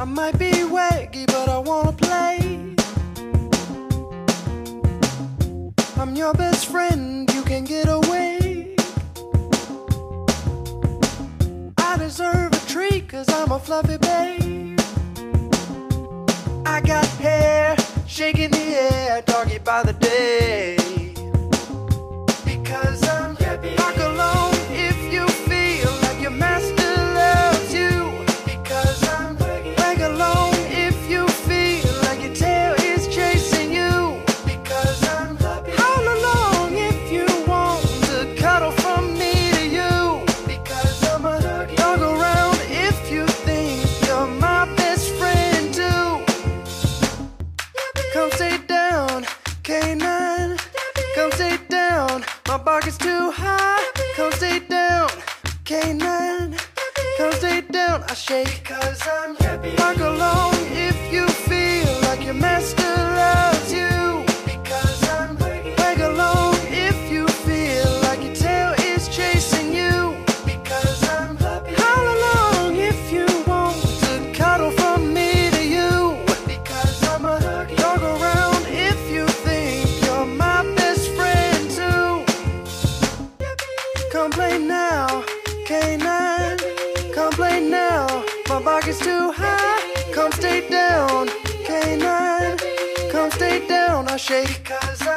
might be waggy, but I wanna play. I'm your best friend, you can get away. I deserve a treat, cause I'm a fluffy babe. I got hair shaking the air, doggy by the day. Because I'm happy. Rock alone if you feel like your master loves you. Because I'm wag alone if you feel like your tail is chasing you. Because I'm happy. Howl along if you want to cuddle from me to you. Because I'm a dog around if you think you're my best friend too. Come sit down, K9. Come sit down, my bark is too high. Come sit down, K9. Come sit down, I shake cause I'm happy. Bark along if you feel like your master loves you. Because I'm wag along if you feel like your tail is chasing you. Because I'm happy. Howl along if you want to cuddle from me to you. Because I'm a dog around if you think you're my best friend too. Come play now, K9. Come play now, my bark is too high. Come stay down, K9. Come stay down, I shake cause